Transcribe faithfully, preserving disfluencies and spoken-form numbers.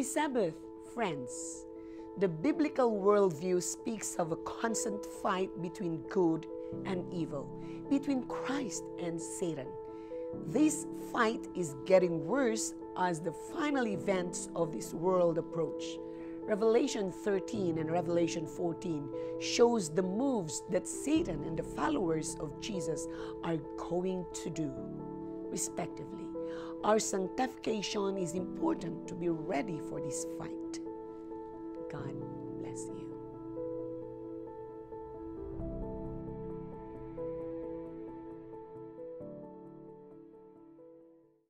Happy Sabbath, friends. The biblical worldview speaks of a constant fight between good and evil, between Christ and Satan. This fight is getting worse as the final events of this world approach. Revelation thirteen and Revelation fourteen shows the moves that Satan and the followers of Jesus are going to do, respectively. Our sanctification is important to be ready for this fight. God bless you.